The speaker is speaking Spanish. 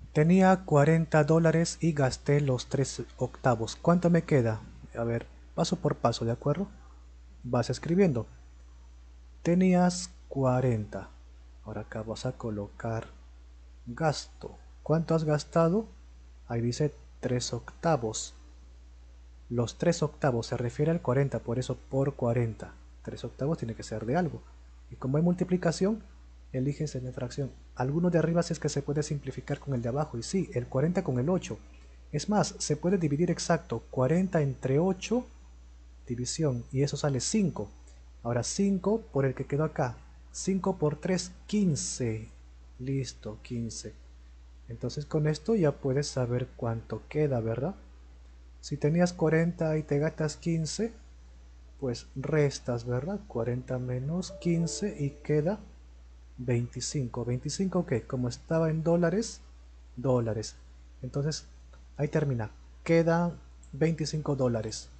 Tenía $40 y gasté los 3 octavos. ¿Cuánto me queda? A ver, paso por paso, ¿de acuerdo? Vas escribiendo. Tenías 40. Ahora acá vas a colocar gasto. ¿Cuánto has gastado? Ahí dice 3 octavos. Los 3 octavos se refiere al 40, por eso por 40. 3 octavos tiene que ser de algo. Y como hay multiplicación, eliges en fracción. Alguno de arriba si es que se puede simplificar con el de abajo. Y sí, el 40 con el 8. Es más, se puede dividir exacto 40 entre 8, división, y eso sale 5. Ahora 5 por el que quedó acá. 5 por 3, 15. Listo, 15. Entonces con esto ya puedes saber cuánto queda, ¿verdad? Si tenías 40 y te gastas 15, pues restas, ¿verdad? 40 menos 15 y queda 25. ¿25 qué? Como estaba en dólares, dólares. Entonces, ahí termina. Quedan $25.